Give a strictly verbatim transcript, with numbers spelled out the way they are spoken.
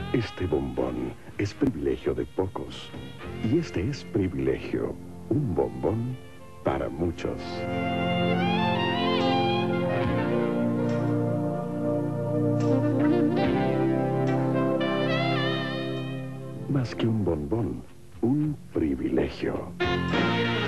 Este bombón es privilegio de pocos. Y este es privilegio, un bombón para muchos. Más que un bombón, un privilegio.